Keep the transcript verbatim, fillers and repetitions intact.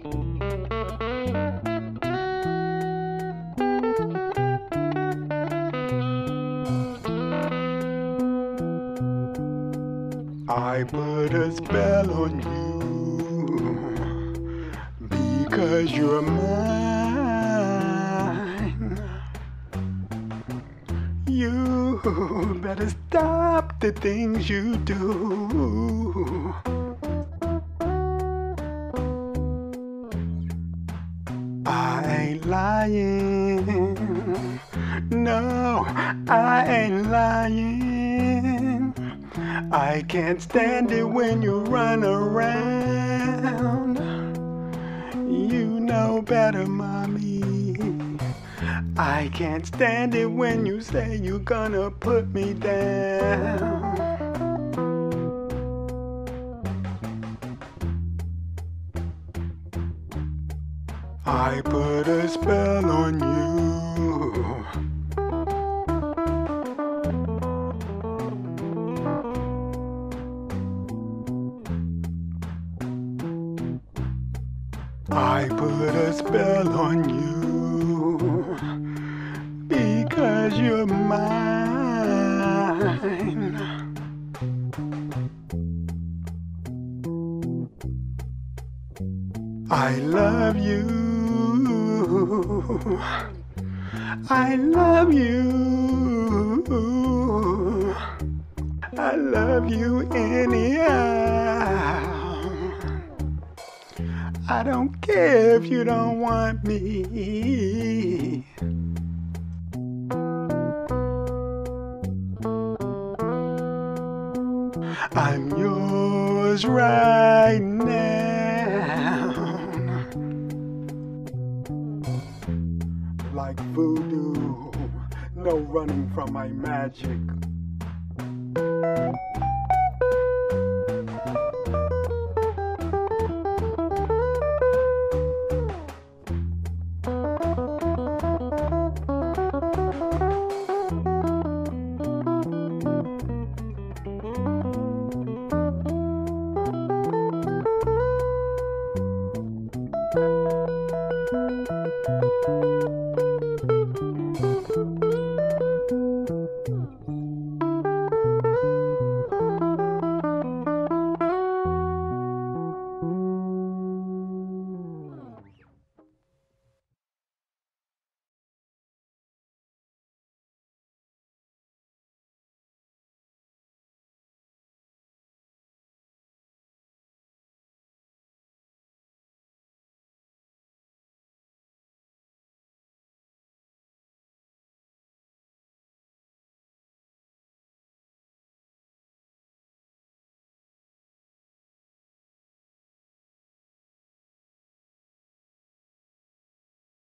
I put a spell on you because you're mine. You better stop the things you do. I ain't lying. No, I ain't lying. I can't stand it when you run around. You know better, mommy. I can't stand it when you say you're gonna put me down. I put a spell on you. I put a spell on you because you're mine. I love you. I love you. I love you anyhow. I don't care if you don't want me. I'm yours right now. Like voodoo, no running from my magic. you